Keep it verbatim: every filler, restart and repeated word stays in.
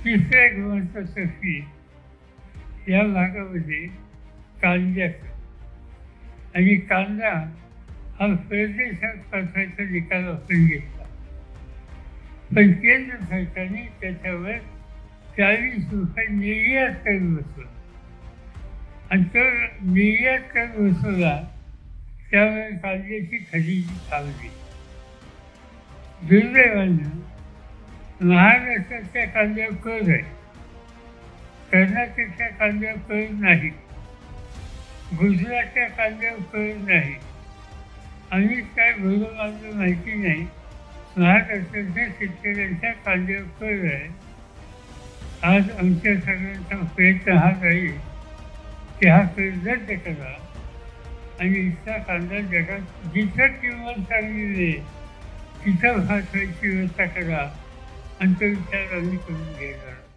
तिसऱ्या महत्त्वाचं पीक या भागामध्ये कांद्याचं, आणि कांदा हा परदेशात पाठवायचा निकाल आपण घेतला, पण केंद्र सरकारने त्याच्यावर चाळीस रुपये निर्यात कर बसवला, आणि तो निर्यात कर बसवला त्यामुळे कांद्याची खरेदी थांबली. दुर्दैवानं महाराष्ट्राच्या कांद्यावर कर आहे, कर्नाटकच्या कांद्यावर कर नाही, गुजरातच्या कांद्यावर कर नाही, आणि काय बरोबर आम्हाला माहिती नाही. महाराष्ट्राच्या शेतकऱ्यांच्या कांद्यावर कर आहे. आज आमच्या सगळ्यांचा प्रयत्न हा राहील की हा कर रद्द करा आणि इथला कांदा जगात जिथं किंमत चांगली मिळेल तिथं भासवायची व्यवस्था करा, आणि तो विचार आम्ही करून घेणार.